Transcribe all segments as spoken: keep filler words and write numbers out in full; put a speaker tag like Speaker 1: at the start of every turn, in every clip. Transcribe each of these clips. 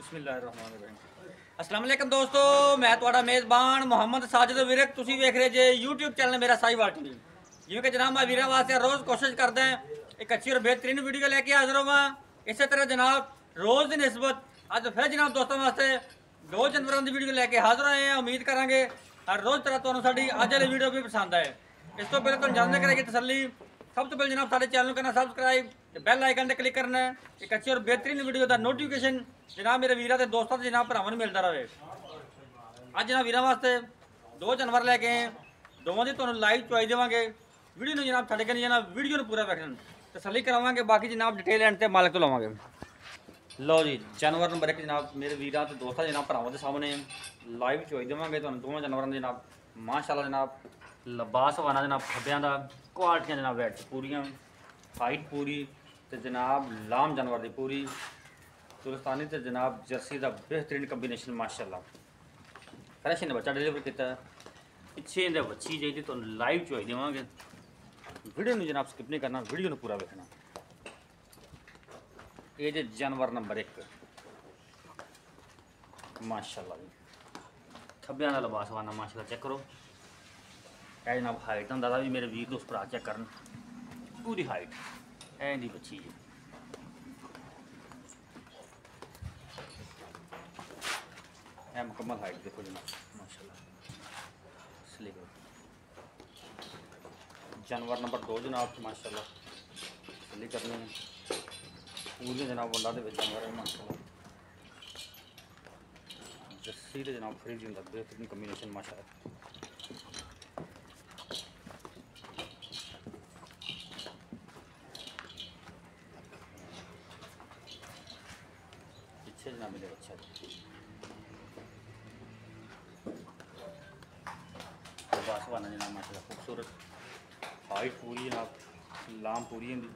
Speaker 1: अस्सलाम वालेकुम दोस्तों, मैं ਤੁਹਾਡਾ मेज़बान मुहम्मद साजिद विरक। तुसी वेख रहे जे यूट्यूब चैनल मेरा साहिवाल टीवी। जिवें कि जनाब मैं वीरों वास्ते रोज़ कोशिश करदा है एक अच्छी और बेहतरीन वीडियो लेके हाजिर होवां। इसी तरह जनाब रोज़ की निस्बत अज फिर जनाब दोस्तों वास्ते दो जानवरों की वीडियो लेके हाजिर आए हैं। उम्मीद करांगे हर रोज़ तरह तुहानूं साडी अज वाली वीडियो भी पसंद आए। इस तो पहले तुहानूं जानने कराइए तसल्ली, सब तो पहले जनाब सारे चैनल करना सब्सक्राइब, बैल आइकन पर क्लिक करना है। एक अच्छी और बेहतरीन वीडियो का नोटिफिकेशन जनाब मेरे वीरों के दोस्तों से जनाब भरावां नूं मिलता रहे। अज जनाब वीरों वास्ते दो जानवर लैके आए, दोवां दी तुहानूं लाइव चॉइस देवांगे। वीडियो नूं जनाब छड्ड के नहीं जाना, वीडियो नूं पूरा वेखना, तसल्ली करावांगे, बाकी जनाब डिटेल एंड ते मालिक तो लवांगे। लो जी जानवर नंबर एक जनाब मेरे वीरों ते दोस्तों जनाब भरावां दे सामने लाइव चॉइस देवांगे तुहानूं दोवां जानवरां दी जनाब माशाअल्लाह जनाब लिबास वाना जनाब खब्बियां दा क्वालिटियां जनाब वैट पूरियां, हाइट पूरी ते जनाब लाम जानवर दी पूरी तुलस्तानी ते जनाब जर्सी का बेहतरीन कंबीनेशन माशाअल्लाह। फ्रैश ने बच्चा डिलीवर किया, पिछे इहदे बच्ची चाहिए तो लाइव चॉइस देवांगे। वीडियो में जनाब स्किप नहीं करना, वीडियो में पूरा देखना। ये जे जानवर नंबर एक माशाअल्लाह जी खब्बियां दा लिबास वाना माशाअल्लाह चेक करो। है जनाब हाइट अंदाजा भी मेरे वीर दोस्त भरा चेक करन, पूरी हाइट है इहदी बच्ची जी। है मुकम्मल हाइट देखो जनाब माशाअल्लाह। स्लीपर जानवर नंबर दो जनाब माशाअल्लाह सली करने हैं पूरे जनाब वंडा दे जानवर है माशाअल्लाह। जर्सी ते जनाब फ्रीज होंदा बेहतरीन कॉम्बिनेशन माशाअल्लाह। पीछे जनाब मेरे अच्छा बासवाना जनाब माशाअल्लाह खूबसूरत, हाइट पूरी जनाब, लाम पूरी होंगी।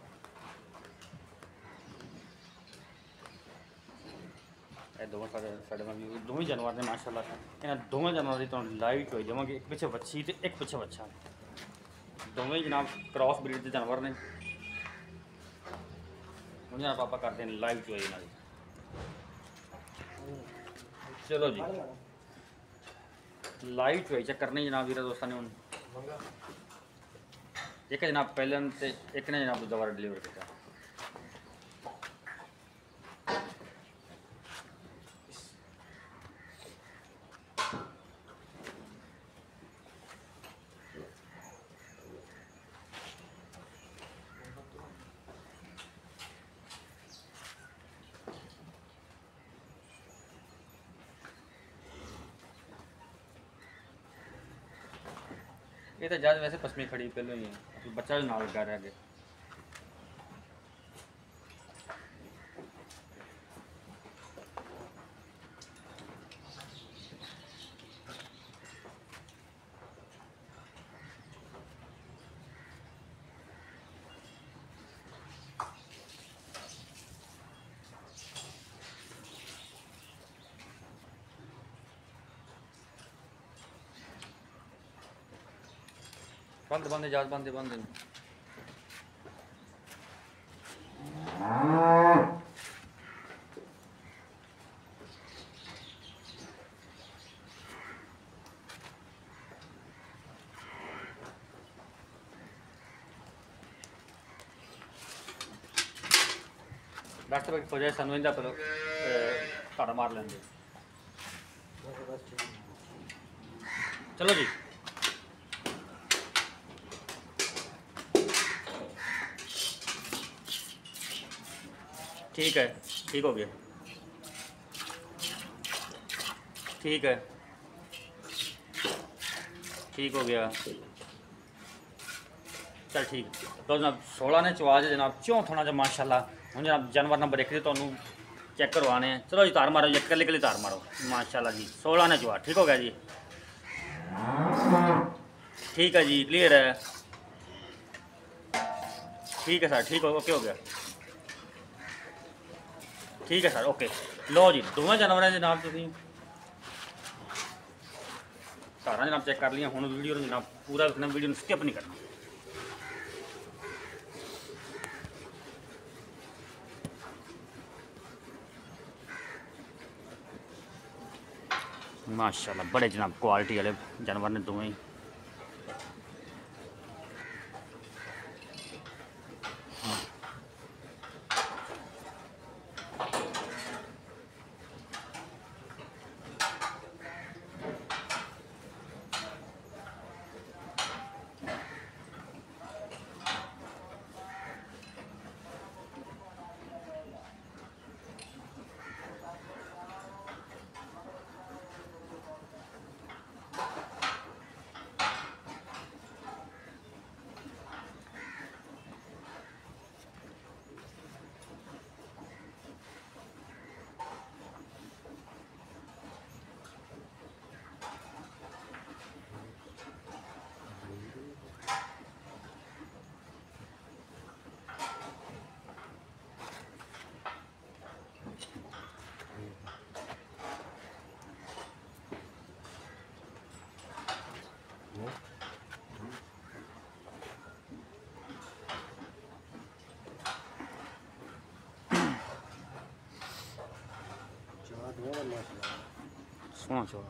Speaker 1: दोवें साढ़े साढ़े दोवें जानवर ने माशाअल्लाह। इन्होंने दोवें जानवर की तुहानूं लाइव चॉइस देवांगे, एक पिछे बच्ची तो एक पिछे बच्चा। दोवें जनाब क्रॉस ब्रीड के जानवर ने। हूँ जनाब आप करते हैं लाइव चॉइस इन्हों की। चलो जी लाइव चॉइस चेक करनी जनाब वीर दोस्तों ने। हूँ एक जनाब पहले ते एक ने जनाब दूजा बार डिलीवर किया। ये तो जज वैसे पसमी खड़ी पहले ही है, बच्चा भी नाल लगा रहा है। बंद बंद जहाज बंद बंद डॉक्टर भाई हो जाए सानू इंदा पहले ताड़ा मार लेंगे। चलो जी ठीक है, ठीक हो गया, ठीक है, ठीक हो गया। चल ठीक तो जनाब सोलह ने चवाज जनाब चौंठ होना जो माशाअल्लाह। हूँ जनाब जानवर नंबर एक तो चेक करवाने हैं। चलो जी तार मारो जी, कली कली तार मारो माशाअल्लाह जी। सोलह ने चवा ठीक हो गया जी, ठीक है जी, क्लियर है, ठीक है सर, ठीक हो ओके हो गया, ठीक है सर ओके। लो जी दोवें जानवर जनाब तुम धारा जनाब चेक कर लिया। हूँ वीडियो जनाब पूरा देखना, वीडियो स्किप नहीं करना। माशाल्लाह बड़े जनाब क्वालिटी वाले जानवर ने दोवें ही। सोना चौड़ा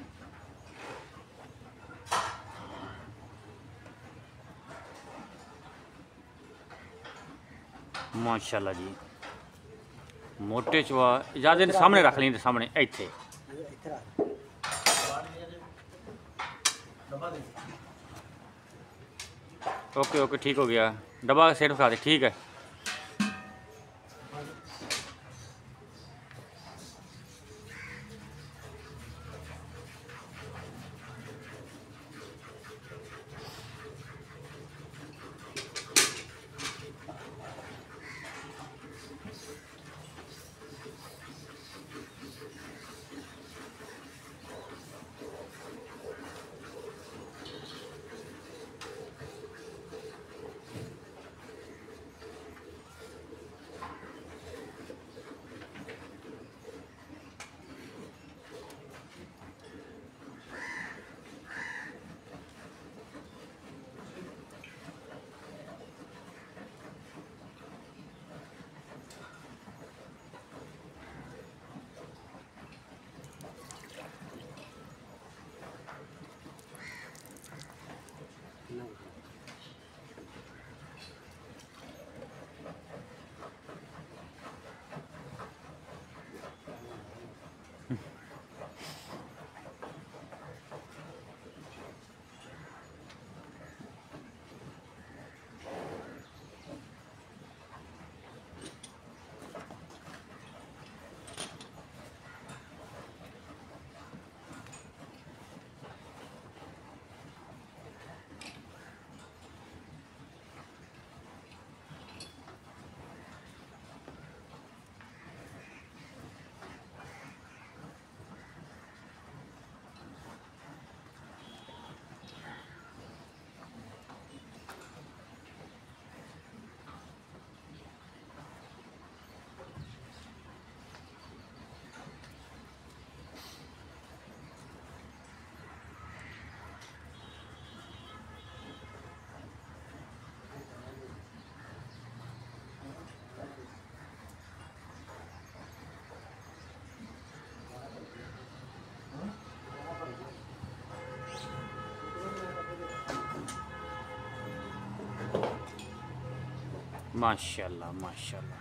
Speaker 1: माशाल्लाह जी। मोटे चवा इजाजत सामने रख लें सामने इत्थे ओके ओके ठीक हो गया। डब्बा सेट उठा दे ठीक है। माशाल्लाह माशाल्लाह।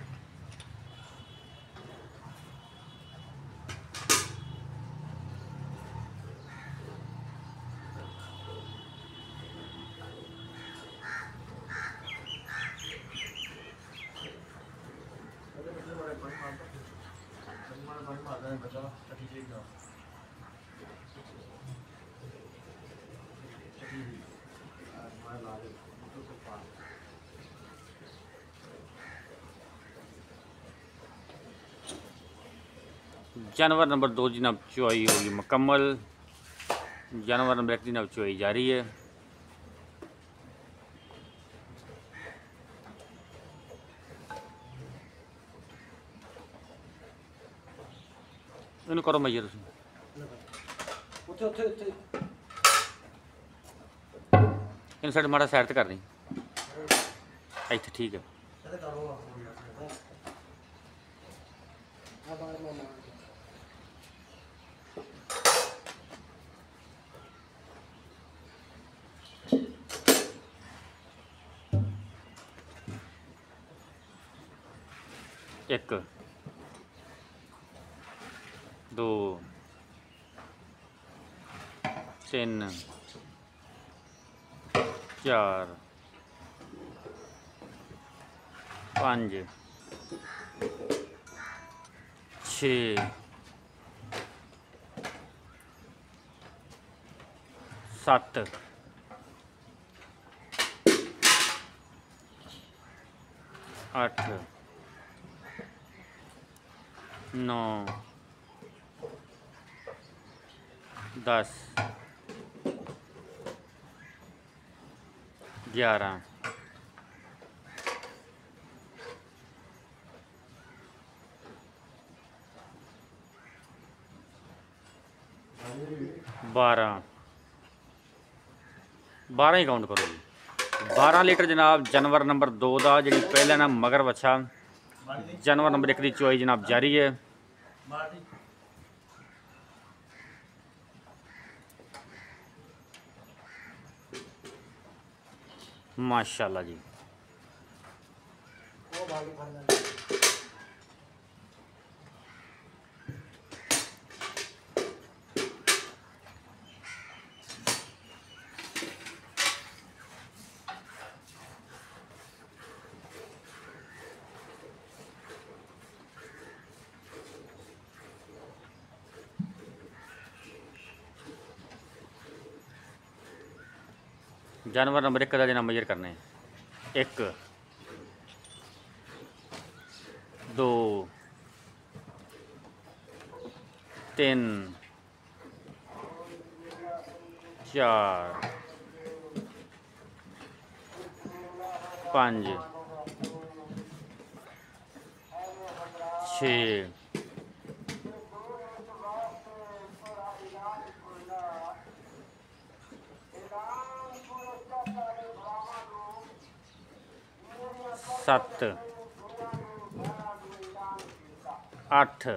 Speaker 1: जानवर नंबर दो जनाब चुआई होगी मुकम्मल। जानवर नंबर एक जनाब चुआई जारी है। इन करो मैयर इन साइड माड़ा साइड कर दी इत्थे ठीक है। एक दो तीन चार पाँच छे सत्त अठ नौ दस ग्यारह बारह बारह ही काउंट करो जी। बारह लीटर जनाब जानवर नंबर दो का जी पहले ना मगर बच्छा जानवर नंबर एक की चुआई जनाब जारी है। माशाल्लाह जी। जानवर नंबर एक का जना मेजर करने एक दो तीन चार पाँच छः सत्त अठ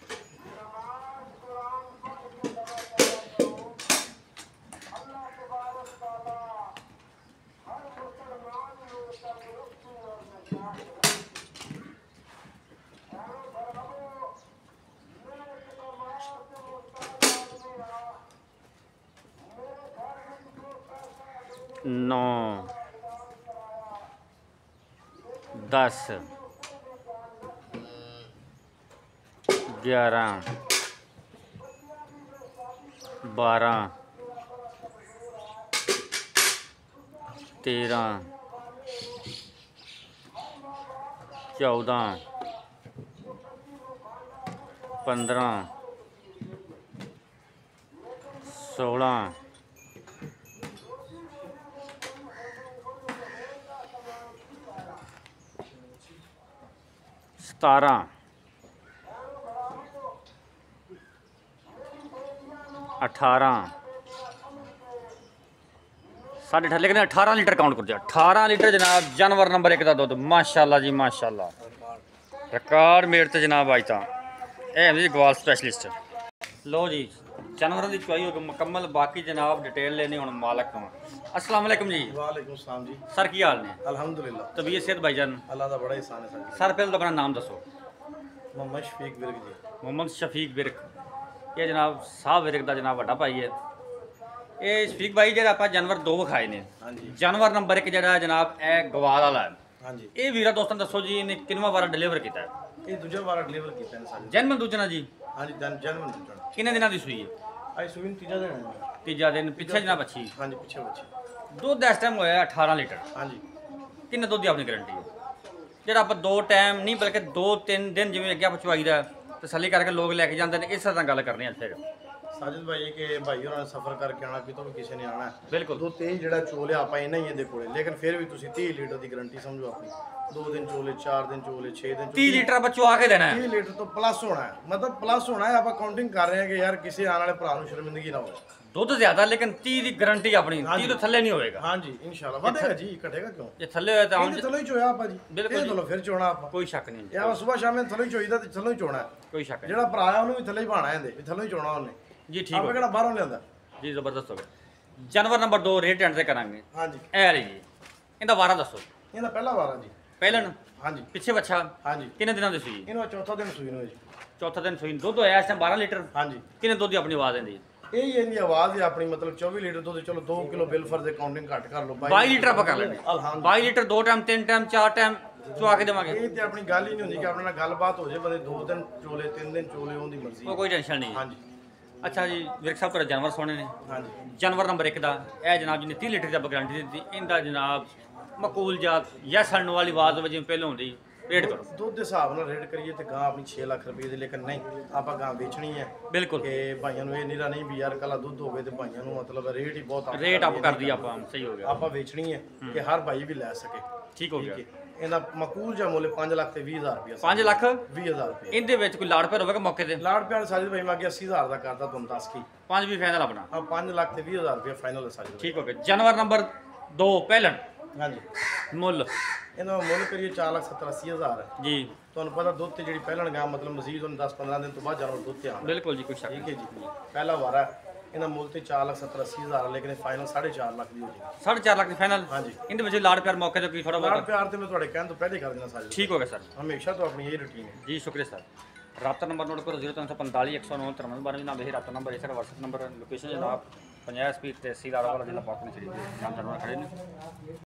Speaker 1: नौ दस ग्यारह बारह तेरह चौदह पंद्रह सोलह सतारह अठारह साढ़े अठारह लेकिन अठारह लीटर काउंट कर दिया। अठारह लीटर जनाब जानवर नंबर एक का दुध माशाल्लाह जी माशाल्लाह। रिकॉर्ड मेट तो जनाब आज तो यह जी गवाल स्पैशलिस्ट। लो जी जानवरों की चुआई हो मुकम्मल बाकी जनाब डिटेल लेनी हूँ मालक को। अस्सलाम वालेकुम जी।
Speaker 2: वालेकुम सलाम जी।
Speaker 1: सर की हाल ने?
Speaker 2: अल्हम्दुलिल्लाह
Speaker 1: तबीयत सेहत भाईजान?
Speaker 2: अल्लाह का बड़ा एहसान है सर।
Speaker 1: सर पहले तो अपना नाम दसो।
Speaker 2: मोहम्मद शफीक विरक जी।
Speaker 1: मोहम्मद शफीक विरक ये जनाब साहब विरक का जनाब बड़ा भाई है। ये शफीक भाई जो आप जानवर दो विखाए ने
Speaker 2: हाँ जी
Speaker 1: जानवर नंबर एक जो जनाब ए गवाल वाला है
Speaker 2: हाँ जी
Speaker 1: ये वीरा दोस्तों दसो जी इन्हें किनवा बार डिलीवर किया है?
Speaker 2: ये दूजा बार डिलीवर किया है सर।
Speaker 1: जन्म दूजना जी
Speaker 2: हाँ जी जन जन्म दूजा
Speaker 1: किन्ने दिनों की सुई है?
Speaker 2: आई सुविन तीजा दिन है।
Speaker 1: तीजा दिन पिछे जनाब अच्छी
Speaker 2: हाँ जी पीछे बच्चे
Speaker 1: दुध इस टाइम होया अठारह लीटर।
Speaker 2: हाँ जी
Speaker 1: किन्ने दुध की अपनी गारंटी है जो आप दो टाइम नहीं बल्कि दो तीन दिन जिमें अगे आप चुवाई का तसली करके लोग लैके जाते हैं इस तरह गल करनी है। फिर
Speaker 2: साजिद भाई के भाई उन्होंने सफर करके आना कितों भी किसी ने आना है
Speaker 1: बिल्कुल
Speaker 2: दो तेज जड़ा चोले आप इन्ना ही देखो लेकिन फिर भी तुम तीस लीटर की गारंटी समझो अपनी दो दिन चोले चार दिन चोले छे दिन
Speaker 1: तीस लीटर आप चुआ के देना है।
Speaker 2: तीस लीटर तो प्लस होना है मतलब प्लस होना है आप काउंटिंग कर रहे हैं कि यार किसी आने वाले भरा शर्मिंदगी ना हो।
Speaker 1: दुध ज्यादा लेकिन तीस की गारंटी अपनी तीस तो थले नहीं होएगा।
Speaker 2: हाँ जी इंशाल्लाह बढ़ेगा जी घटेगा क्यों
Speaker 1: ये थले होया तो
Speaker 2: ये थलो ही चोया आपा जी
Speaker 1: बिल्कुल
Speaker 2: ये थलो फिर चोना आपा
Speaker 1: कोई शक नहीं
Speaker 2: या सुबह शाम थलो ही चोईदा ते थलो ही चोना है
Speaker 1: कोई शक नहीं
Speaker 2: जेड़ा भरा है ਉਹਨੂੰ ਵੀ ਥੱਲੇ ਹੀ ਭਾਣਾ ਇਹਦੇ ਵੀ ਥੱਲੇ ਹੀ ਚੋਣਾ ਉਹਨੇ
Speaker 1: जी ठीक
Speaker 2: ਆਪੇ
Speaker 1: हो
Speaker 2: ਕਿਹੜਾ ਬਾਹਰੋਂ ਲਿਆਂਦਾ।
Speaker 1: जी जबरदस्त हो गया। जानवर नंबर दो रेट एंड से करांगे
Speaker 2: हाँ जी
Speaker 1: ए वाली जी इनका वारा दसो।
Speaker 2: ਇਹਦਾ ਪਹਿਲਾ ਵਾਰ ਆ ਜੀ
Speaker 1: ਪਹਿਲਣ
Speaker 2: ਹਾਂਜੀ
Speaker 1: ਪਿੱਛੇ ਬੱਚਾ
Speaker 2: ਹਾਂਜੀ
Speaker 1: ਕਿੰਨੇ ਦਿਨਾਂ ਦੀ ਸੂਈ?
Speaker 2: ਇਹਨੂੰ ਚੌਥਾ ਦਿਨ ਸੂਈ ਨੂੰ ਹੈ ਜੀ।
Speaker 1: ਚੌਥਾ ਦਿਨ ਸੂਈ ਨੂੰ। ਦੁੱਧ ਹੋਇਆ ਇਸ ਟਾਈਮ ਬਾਰਾਂ ਲੀਟਰ।
Speaker 2: ਹਾਂਜੀ
Speaker 1: ਕਿੰਨੇ ਦੁੱਧ ਦੀ ਆਪਣੀ ਆਵਾਜ਼ ਦਿੰਦੀ?
Speaker 2: ਇਹ ਹੀ ਇਹਦੀ ਆਵਾਜ਼ ਹੈ ਆਪਣੀ, ਮਤਲਬ ਚੌਵੀ ਲੀਟਰ ਦੁੱਧ, ਚਲੋ ਦੋ ਕਿਲੋ ਬਿਲ ਫਰਜ਼ ਕਾਊਂਟਿੰਗ ਘੱਟ ਕਰ ਲਓ,
Speaker 1: ਬਾਈ ਲੀਟਰ ਆਪਾਂ ਕਰ ਲੈਂਦੇ।
Speaker 2: ਅਲਹਮਦ
Speaker 1: ਬਾਈ ਲੀਟਰ ਦੋ ਟਾਈਮ, ਤਿੰਨ ਟਾਈਮ, ਚਾਰ ਟਾਈਮ ਚਵਾ ਕੇ ਦੇਵਾਂਗੇ।
Speaker 2: ਇਹ ਤੇ ਆਪਣੀ ਗੱਲ ਹੀ ਨਹੀਂ ਹੁੰਦੀ ਕਿ ਆਪਣੇ ਨਾਲ ਗੱਲਬਾਤ ਹੋ ਜਾਏ, ਬੰਦੇ ਦੋ ਦਿਨ ਚੋਲੇ ਤਿੰਨ ਦਿਨ ਚੋਲੇ ਉਹਦੀ ਮਰਜ਼ੀ।
Speaker 1: ਉਹ ਕੋਈ ਟੈਨਸ਼ਨ ਨਹੀਂ।
Speaker 2: ਹਾਂਜੀ
Speaker 1: ਅੱਛਾ ਜੀ ਵਿਰਕ ਸਾਹਿਬ, ਤੁਹਾਡੇ ਜਾਨਵਰ ਸੋਹਣੇ ਨੇ।
Speaker 2: ਹਾਂਜੀ
Speaker 1: ਜਾਨਵਰ ਨੰਬਰ ਇੱਕ ਦਾ ਇਹ ਜਨਾਬ ਜਿਹਨੇ ਤੀਹ ਲੀਟਰ ਦੀ ਗਾਰੰਟੀ ਦਿੱਤੀ, ਇਹਦਾ ਜਨਾਬ ਮਕੂਲ ਜਾਤ ਜਾਂ ਸੜਨ ਵਾਲੀ ਆਵਾਜ਼ ਜਿਵੇਂ ਪਹਿਲਾਂ ਹੁੰਦੀ, ਰੇਟ ਕਰੋ।
Speaker 2: ਦੁੱਧ ਦੇ ਹਿਸਾਬ ਨਾਲ ਰੇਟ ਕਰੀਏ ਤੇ ਗਾਂ ਆਪਣੀ ਛੇ ਲੱਖ ਰੁਪਏ ਦੀ, ਲੇਕਿਨ ਨਹੀਂ ਆਪਾਂ ਗਾਂ ਵੇਚਣੀ ਹੈ
Speaker 1: ਬਿਲਕੁਲ।
Speaker 2: ਕਿ ਭਾਈਆਂ ਨੂੰ ਇਹ ਨਿਰਾ ਨਹੀਂ ਵੀ ਯਾਰ ਕੱਲਾ ਦੁੱਧ ਹੋਵੇ ਤੇ ਭਾਈਆਂ ਨੂੰ ਮਤਲਬ ਰੇਟ ਹੀ ਬਹੁਤ up
Speaker 1: ਰੇਟ ਅਪ
Speaker 2: ਕਰਦੀ ਹੈ।
Speaker 1: ਕਰਦੀ ਆਪਾਂ, ਸਹੀ ਹੋ ਗਿਆ।
Speaker 2: ਆਪਾਂ ਵੇਚਣੀ ਹੈ ਕਿ ਹਰ ਭਾਈ ਵੀ ਲੈ ਸਕੇ।
Speaker 1: ਠੀਕ ਹੋ ਗਿਆ।
Speaker 2: ਠੀਕ ਹੈ। ਇਹਦਾ ਮਕੂਲ ਜਾਂ ਮੁੱਲ ਪੰਜ ਲੱਖ ਤੇ ਵੀਹ ਹਜ਼ਾਰ ਰੁਪਏ।
Speaker 1: ਪੰਜ ਲੱਖ
Speaker 2: ਵੀਹ ਹਜ਼ਾਰ ਰੁਪਏ।
Speaker 1: ਇਹਦੇ ਵਿੱਚ ਕੋਈ ਲਾੜ ਪਿਆਰ ਹੋਵੇਗਾ ਮੌਕੇ ਤੇ?
Speaker 2: ਲਾੜ ਪਿਆਰ ਸਾਜid ਭਾਈ ਮੈਂ ਅੱਗੇ ਅੱਸੀ ਹਜ਼ਾਰ ਦਾ ਕਰਦਾ, ਤੁਹਾਨੂੰ ਦੱਸ ਕੀ
Speaker 1: ਪੰਜ ਵੀ ਫਾਈਨਲ ਆਪਣਾ।
Speaker 2: ਆ ਪੰਜ ਲੱਖ ਤੇ ਵੀਹ ਹਜ਼ਾਰ ਰੁਪਏ ਫਾਈਨਲ ਹੈ ਸਾਜid ਭਾਈ।
Speaker 1: ਠੀਕ ਹੋ ਗਿਆ। ਜਾਨਵਰ ਨੰਬਰ ਦੋ ਪਹਿਲਣ
Speaker 2: ਹਾਂਜੀ
Speaker 1: ਮੁੱਲ
Speaker 2: ਇਹਦਾ ਮੁੱਲ ਕਰੀਏ ਚਾਰ ਲੱਖ ਸੱਤਰ ਅੱਸੀ ਹਜ਼ਾਰ ਹੈ।
Speaker 1: ਜੀ
Speaker 2: ਤੁਹਾਨੂੰ ਪਤਾ ਦੁੱਧ ਤੇ ਜਿਹੜੀ ਪਹਿਲਣ ਗਾਂ ਮਤਲਬ ਮਜ਼ੀਦ ਉਹਨੂੰ ਦਸ ਪੰਦਰਾਂ ਦਿਨ ਤੋਂ ਬਾਅਦ ਜਾਨਵਰ ਦੁੱਧ ਤੇ ਆਉਂਦਾ।
Speaker 1: ਬਿਲਕੁਲ ਜੀ, ਕੋਈ ਸ਼ੱਕ
Speaker 2: ਠੀਕ
Speaker 1: ਨਹੀਂ।
Speaker 2: ਹੈ ਜੀ। ਪਹਿਲਾ ਵਾਰਾ ਇਹਦਾ ਮੁੱਲ ਤੇ ਚਾਰ ਲੱਖ ਸੱਤਰ ਅੱਸੀ ਹਜ਼ਾਰ ਹੈ, ਲੇਕਿਨ ਫਾਈਨਲ ਸਾਢੇ ਚਾਰ ਲੱਖ ਦੀ ਹੋ ਜਾਏਗੀ।
Speaker 1: ਸਾਢੇ ਚਾਰ ਲੱਖ ਦੀ ਫਾਈਨਲ।
Speaker 2: ਹਾਂਜੀ।
Speaker 1: ਇਹਦੇ ਵਿੱਚ ਲਾੜ ਪਿਆਰ ਮੌਕੇ ਤੇ ਕੀ ਥੋੜਾ
Speaker 2: ਲਾੜ
Speaker 1: ਬਹੁਤ?
Speaker 2: ਪਿਆਰ ਤੇ ਮੈਂ ਤੁਹਾਡੇ ਕਹਿਣ ਤੋਂ ਪਹਿਲੇ ਕਰ ਦੇਣਾ ਸਾਜid।
Speaker 1: ਠੀਕ ਹੋ ਗਿਆ ਸਰ।
Speaker 2: ਹਮੇਸ਼ਾ ਤੋਂ ਆਪਣੀ ਇਹ ਰੁਟੀਨ ਹੈ
Speaker 1: ਜੀ ਸ਼ੁਕਰੀਆ ਸਰ। ਰਾਬਤਾ ਨੰਬਰ ਨੋਟ ਕਰੋ, ਜ਼ੀਰੋ ਤਿੰਨ ਸੌ ਪੰਤਾਲੀ ਇੱਕ ਸੌ ਨੌ ਤਿਰਨਵੇਂ ਬਾਨਵੇਂ ਨਾਮ ਇਹ ਰਾਬਤਾ ਨੰਬਰ ਹੈ ਸਰ। WhatsApp ਨੰਬਰ, ਲੋਕੇਸ਼ਨ ਜਨਾਬ ਪੰਜਾਹ ਸਪੀਡ ਤੇ ਅੱਸੀ ਲਾੜਾ ਵਾਲਾ ਜ਼ਿਲ੍ਹਾ ਪਾਤਨ ਸ਼੍ਰੀ ਨਾਮ ਜਨਰਲ ਖੜੇ ਨੇ।